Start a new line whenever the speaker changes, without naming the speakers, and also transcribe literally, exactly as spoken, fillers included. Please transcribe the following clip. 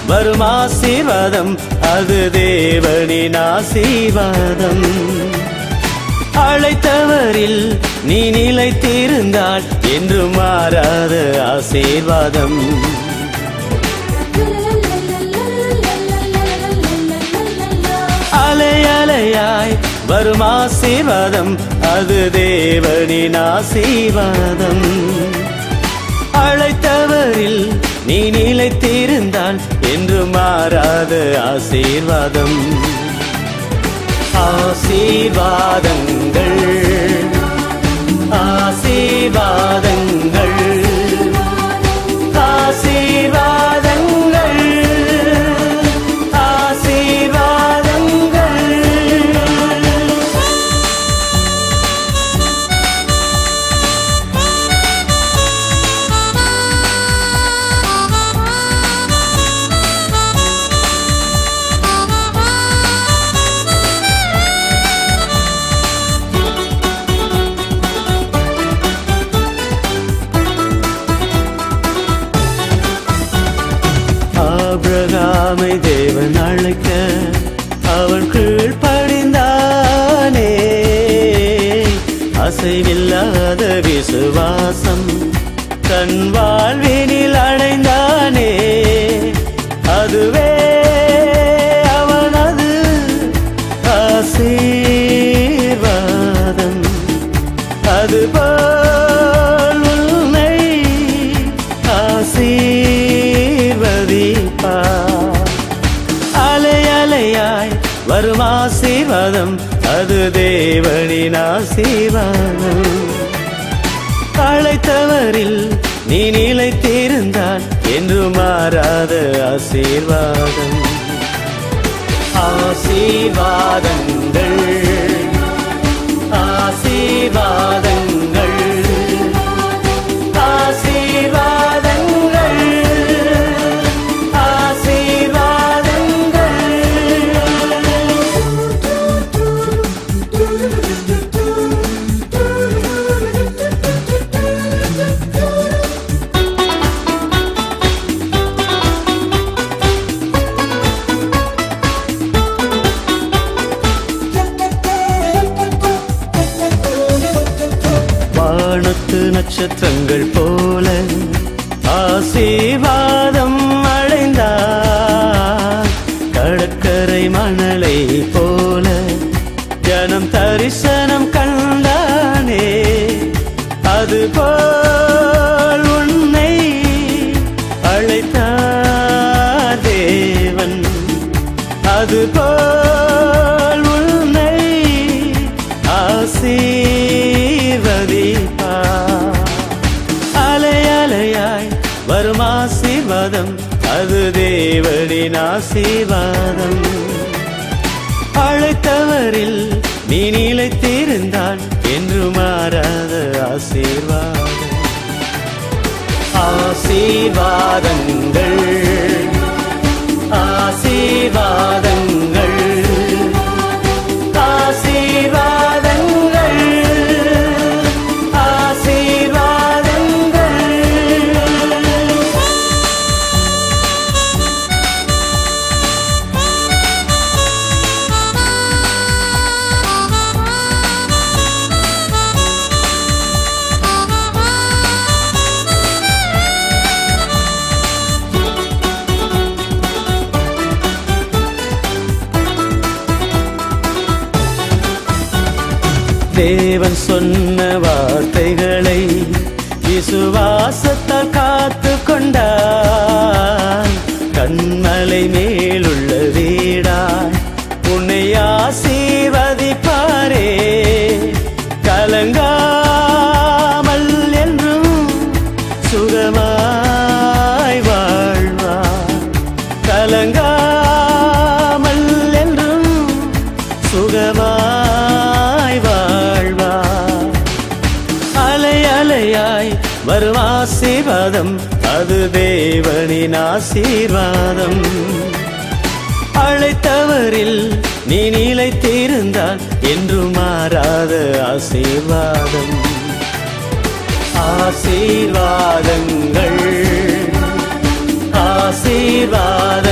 வரும் ஆசீர்வாதம் அது தேவனின் ஆசீர்வாதம். அழைத்தவரில் நீ நிலைத்திருந்தால் என்று மாறாத ஆசீர்வாதம். அலை அலையாய் வரும் ஆசீர்வாதம் அது தேவனின் ஆசீர்வாதம். அழைத்தவரில் நீ நிலைத்திருந்தால் என்று மாறாத ஆசீர்வாதம். ஆசீர்வாதங்கள் ஆசீர்வாதங்கள் ஆசீர்வாதங்கள் ஆசீர்வாதங்கள். ஆபிரகாமை தேவன் அழைக்க அவன் கீழ்ப்படிந்தானே. அசைவில்லாத விசுவாசம் தன் வாழ்வினில் அடைந்தானே. அதுவே அவனது ஆசீர்வாதம். அதுபோல் உன்னை ஆசீர்வதிப்பார். அலை அலையாய் வரும் ஆசீர்வாதம் அது தேவனின் ஆசீர்வாதம். அழைத்தவரில் நீ நிலைத்திருந்தால் என்று மாறாத ஆசீர்வாதம். ஆசீர்வாதங்கள் ஆசீர்வாதங்கள் ஆசீர்வாதங்கள் ஆசீர்வாதங்கள். வானத்து நட்சத்திரங்கள் போல ஆசீர்வாதம் அடைந்தார். கடற்கரை மணலை போல ஜனம் தரிசனம் கண்டானே. அதுபோல் உன்னை அழைத்தார் தேவன். அதுபோல் உன்னை ஆசீர்வதிப்பார். அலை அலையாய் வரும் ஆசீர்வாதம் அது தேவனின் ஆசீர்வாதம். அழைத்தவரில் நீ நிலைத்திருந்தால் என்று மாறாத ஆசீர்வாதம். ஆசீர்வாதங்கள் ஆசீர்வாதங்கள் ஆசீர்வாதங்கள் ஆசீர்வாதங்கள். தேவன் சொன்ன வார்த்தைகளை விசுவாசத்தால் காத்து கொண்டார். கண்மலை மேலுள்ள வீடாய் உன்னை ஆசீர்வதிப்பாரே. கலங்காமல் என்றும் சுகமாய் வாழ்வார். கலங்காமல் என்றும் சுகமாய் வாழ்வார். அலை அலையாய் வரும் ஆசீர்வாதம் அது தேவனின் ஆசீர்வாதம். அழைத்தவரில் நீ நிலைத்திருந்தால் என்று மாறாத ஆசீர்வாதம். ஆசீர்வாதங்கள் ஆசீர்வாதங்கள்